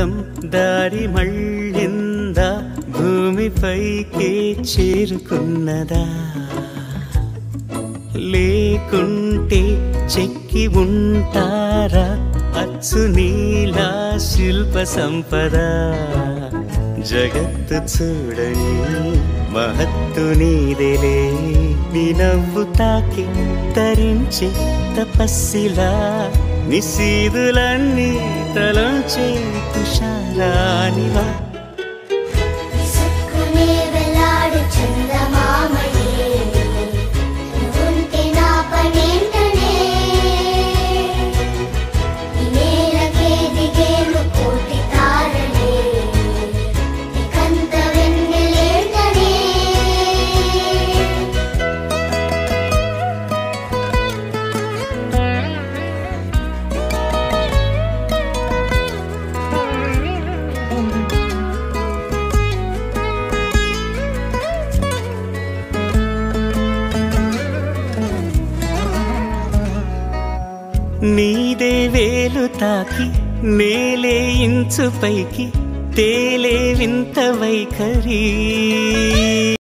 లోకం దారి మళ్ళిందా, భూమిపైకే చేరుకున్నదా? లేకుంటే చెక్కి ఉంటారా అచ్చు నీలా శిల్ప సంపద? జగత్తు చూడని మహత్తు నీదేలే, నీ నవ్వు తాకి తరించే తపస్సిలా, నిశీదులన్నీ తలంచే తుషారానివా. నీదే వేలు తాకి నేలే ఇంచు పైకి తేలే వింత వైఖరి.